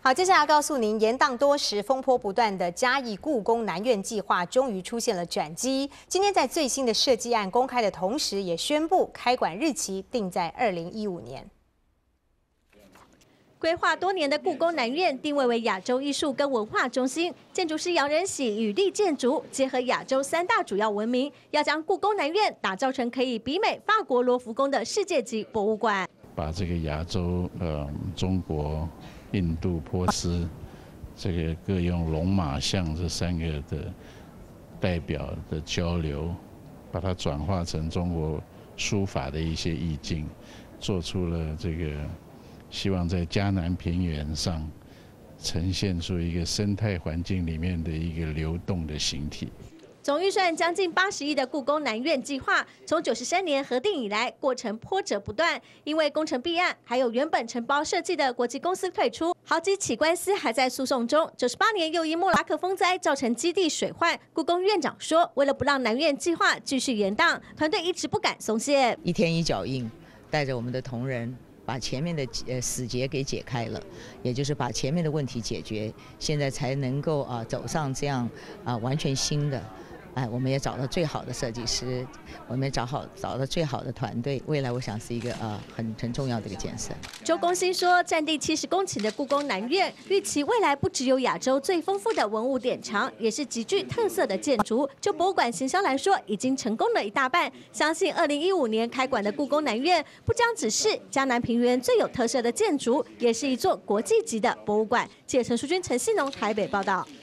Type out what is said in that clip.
好，接下来告诉您，延宕多时、风波不断的嘉义故宫南院计划终于出现了转机。今天在最新的设计案公开的同时，也宣布开馆日期定在2015年。 规划多年的故宫南院定位为亚洲艺术跟文化中心，建筑师杨仁喜与力建筑结合亚洲3大主要文明，要将故宫南院打造成可以媲美法国罗浮宫的世界级博物馆。 把这个亚洲、中国、印度、波斯，这个各用龙马象这3个的代表的交流，把它转化成中国书法的一些意境，做出了这个。 希望在嘉南平原上呈现出一个生态环境里面的一个流动的形体。 总预算将近80亿的故宫南院计划，从93年核定以来，过程波折不断。因为工程弊案，还有原本承包设计的国际公司退出，好几起官司还在诉讼中。98年又因莫拉克风灾造成基地水患，故宫院长说，为了不让南院计划继续延宕，团队一直不敢松懈， 一天一脚印，带着我们的同仁。 把前面的死结给解开了，也就是把前面的问题解决，现在才能够走上这样完全新的。 我们也找到最好的设计师，我们也找到最好的团队，未来我想是一个很重要的一个建设。 周公新说，占地70公顷的故宫南院，预期未来不只有亚洲最丰富的文物典藏，也是极具特色的建筑。就博物馆行销来说，已经成功了一大半。相信2015年开馆的故宫南院，不将只是嘉南平原最有特色的建筑，也是一座国际级的博物馆。记者陈淑君、陈信农台北报道。